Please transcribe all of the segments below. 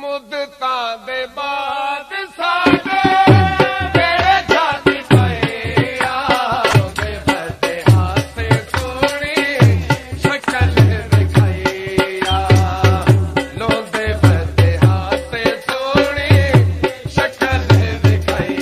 मुद्दतां दे बाद साडे तेरे छाती पए आंदे बदे हासे सोनी शक्ल दिखाई लोंदे बदे हासे सोनी शक्ल दिखाई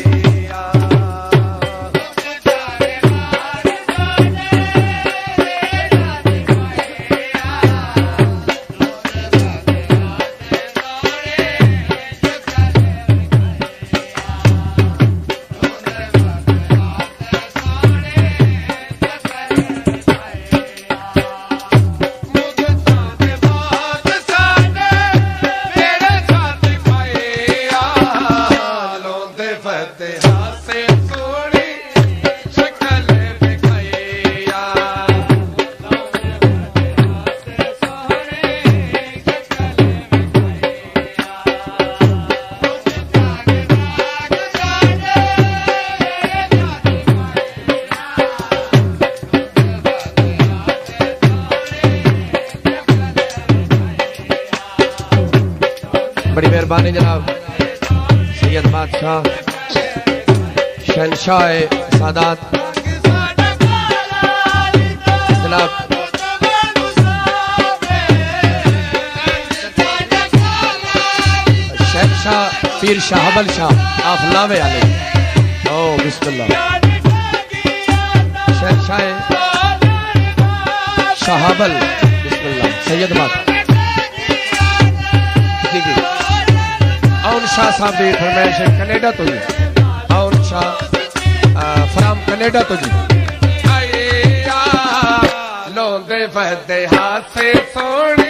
बड़ी मेहरबानी जनाब सैयद बादशाह शहनशाह सादात जनाब शहनशाह पीर शाहबल शाह आफलावे आले ओ बिस्मिल्लाह शहनशाह शाहबल बिस्मिल्लाह सैयद बादशाह शाह साहब की फरमाइश कनेडा तो जी और शाह फराम कनेडा तो जी लोंदे बदे हासे सोने